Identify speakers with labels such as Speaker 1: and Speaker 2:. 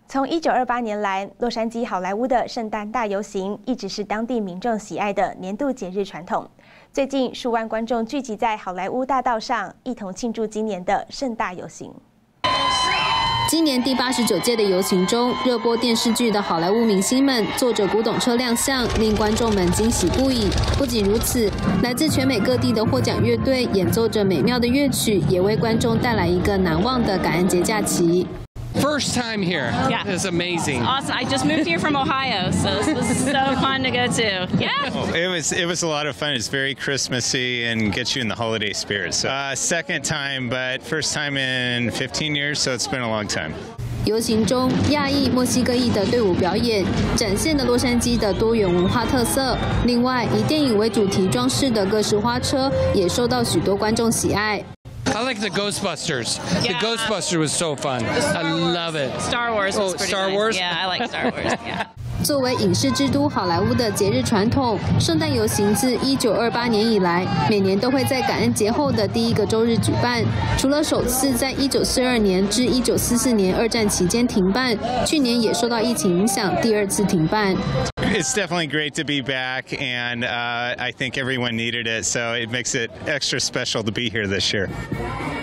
Speaker 1: 从1928年来，洛杉矶好莱坞的圣诞大游行一直是当地民众喜爱的年度节日传统。最近，数万观众聚集在好莱坞大道上，一同庆祝今年的盛大游行。
Speaker 2: 今年第89届的游行中，热播电视剧的好莱坞明星们坐着古董车亮相，令观众们惊喜不已。不仅如此，来自全美各地的获奖乐队演奏着美妙的乐曲，也为观众带来一个难忘的感恩节假期。
Speaker 3: First time here.
Speaker 4: Yeah.
Speaker 3: It's amazing.
Speaker 4: Awesome. I just moved here from Ohio, so this was so fun to go to. Yeah.
Speaker 5: Oh, it was a lot of fun. It's very Christmassy and gets you in the holiday spirit. So, second time, but first time in 15 years, so it's been a long time.
Speaker 2: 游行中，亚裔、墨西哥裔的队伍表演，展现了洛杉矶的多元文化特色。另外，以电影为主题装饰的各式花车也受到许多观众喜爱。
Speaker 3: I like the Ghostbusters. The Ghostbusters was so fun. I love it.
Speaker 4: Star Wars was pretty
Speaker 3: Star
Speaker 4: nice.
Speaker 3: Wars?
Speaker 4: Yeah, I like Star Wars. Yeah.
Speaker 2: 作为影视之都好莱坞的节日传统，圣诞游行自1928年以来，每年都会在感恩节后的第一个周日举办。除了首次在1942年至1944年二战期间停办，去年也受到疫情影响，第二次停办。
Speaker 5: It's definitely great to be back, and I think everyone needed it, so it makes it extra special to be here this year.